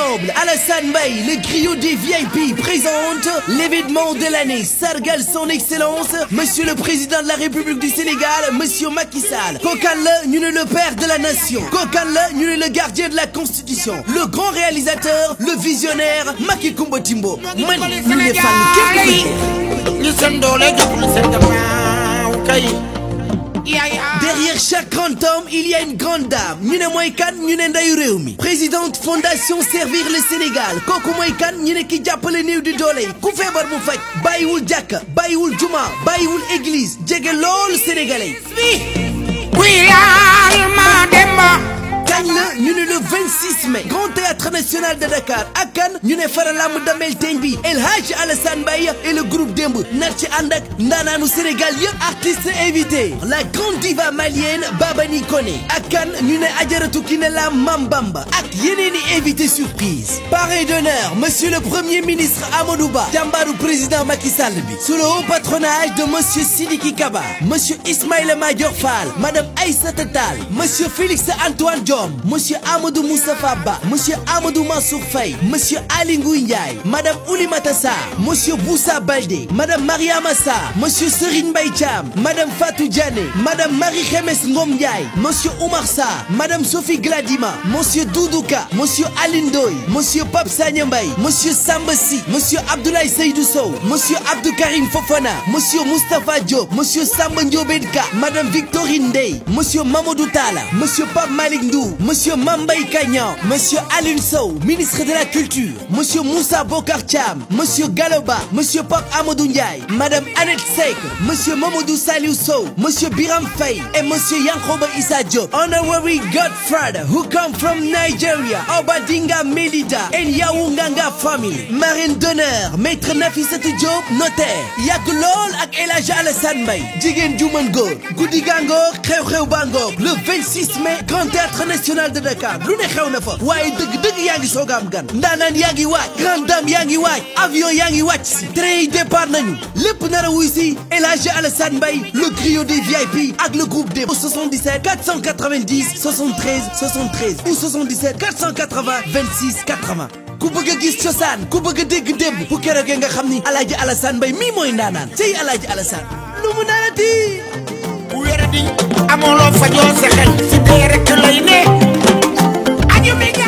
noble Alassane Mbaye, le griot des VIP, présente l'événement de l'année. Sargal son excellence, monsieur le président de la République du Sénégal, monsieur Macky Sall. Kokan la ñu ne le père de la nation. Kokan la ñu ne le gardien de la constitution. Le grand réalisateur, le visionnaire Macky Coumba Timbo. Man ñu ne fan képp derrière chaque grand homme, il y a une grande dame. Ñu ne mooy kan ñu ne ndeyu réew mi. Présidente fondation Servir le Sénégal. Kooku mooy kan ñu ne ki jàppale néew di doole yi. Ku feebar mu faj. Bàyyiwul jàkka, bàyyiwul juma, bàyyiwul église. Jege loolu sénégalais yi. Kañ la ñu ne le 26 mai. Grand théâtre national de Dakar. Ak kan ñu ne faralam damel teñ bi. El Hadj Alassane Mbaye et le groupe Demb. nar ci ànd ak ndaanaanu Sénégal yëpp. Artistes invités. La grande diva malienne Babani Koné. Ak kan ñu ne Adjaratou Kiné Lam Mambamba. Ak yeneen i invité surprise. Parrain d'honneur monsieur le premier ministre Amadou Ba. jàmbaaru président Macky Sall bi. Sous le haut patronage de monsieur Sidiki Kaba. monsieur Ismaïla Madior Fall. madame Aïssata Tall. monsieur Félix Antoine Diome. monsieur Amadou Moustapha Ba. monsieur Amadou Mansour Faye. monsieur Ali Ngouille Ndiaye. madame Oulimata Sarr. monsieur Boussa Baldé. madame Mariama Sarr. monsieur Serigne Mbaye Thiam. madame Fatou Diané. madame Marie Khemesse Ngom Ndiaye. monsieur Oumar Sarr. madame Sophie Gladima. monsieur Doudouka. monsieur Aline Ndoye. monsieur Pape Sagna Mbaye. monsieur Samba Sy. monsieur Abdoulaye Seydou Sow. monsieur Abdou Karim Fofana. monsieur Moustapha Diop. monsieur Samba Ndiobène Ka. madame Victorine Ndeye. monsieur Mamadou Talla. monsieur Pape Malick Ndou. monsieur Mambay Kagnan, monsieur Alioune Sow, ministre de la Culture, monsieur Moussa Bokar Thiam, monsieur Galoba, monsieur Pape Amadou Ndiaye, madame Annette Seck, monsieur Mamadou Saliou Sow, monsieur Biram Faye et monsieur Yankoba Issa Diop. Honorary godfather who come from Nigeria, Obadinga Medida and Yaounganga family. Marraine d'honneur, maître Nafissatou Diop, notaire. Yàgg lool ak El Hadj Alassane Mbaye, jigéen ju mën góor. Guddi gàngoor, xew-xew bàngoor. Le 26 mai, Grand Théâtre National de Dakar. Lu ne xew na fa. waaye dëgg-dëgg yaa ngi soog a am gan. ndaanaan yaa ngi waaj. grande dame yaa ngi waaj. avion yaa ngi wàcc si. train yi départ nañu. lépp nar a wuy si El Hadj Alassane Mbaye, le griot des VIP ak le groupe Demb. 77 490 73 73 ou 77 480 26 80. ku bëgg a gis cosaan ku bëgg a dégg démb bu keroogee nga xam ni El Hadj Alassane Mbaye mii mooy ndaanaan. cey El Hadj Alassane lu mu naanati. bu wér di amoo loo fajoo sa xel si dee rek lay ne.